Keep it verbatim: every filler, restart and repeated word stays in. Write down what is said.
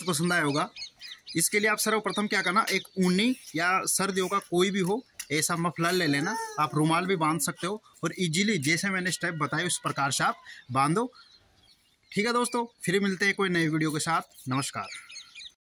पसंद आया होगा। इसके लिए आप सर्वप्रथम क्या करना, एक ऊनी या सर्दियों का कोई भी हो ऐसा मफलर ले लेना। आप रुमाल भी बांध सकते हो और इजीली जैसे मैंने स्टेप बताए उस प्रकार से आप बांधो। ठीक है दोस्तों, फिर मिलते हैं कोई नई वीडियो के साथ। नमस्कार।